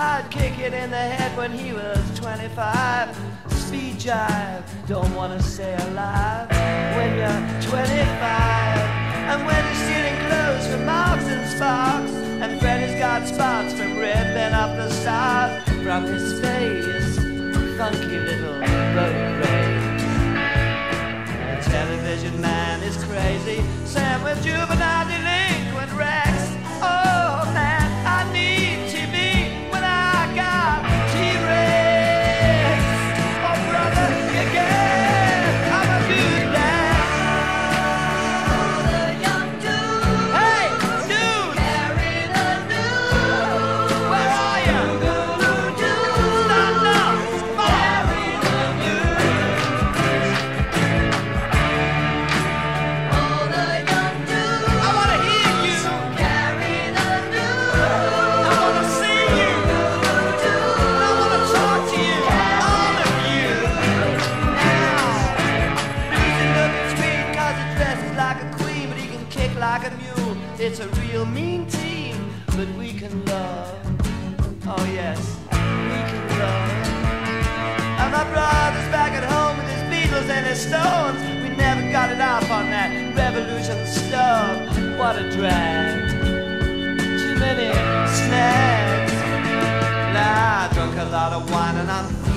I'd kick it in the head when he was 25. Speed jive, don't wanna stay alive when you're 25. And when he's stealing clothes from Marks and Sparks, and Freddy's got spots from ripping up the stars from his face, funky little boat race. The television man is crazy, Sam with juvenile delinquent Rex. Oh man, I need TV when I got T-Rex. Oh brother, you get, I'm a good dad. The young dude, Hey, dude, carry the news. where are you? Stand up, Carry the news. Oh, the young dude, I wanna hear you, carry the news. I wanna see you, I wanna talk to you, all of you. Now, Lucy looking sweet 'cause he dresses like a queen, but he can kick like a mule. It's a real mean team, but we can love. Oh yes, we can love. And my brother's back at home with his Beatles and his Stones. We never got it off on that revolution stuff. What a drag. Too many snags. Nah, I drunk a lot of wine and I'm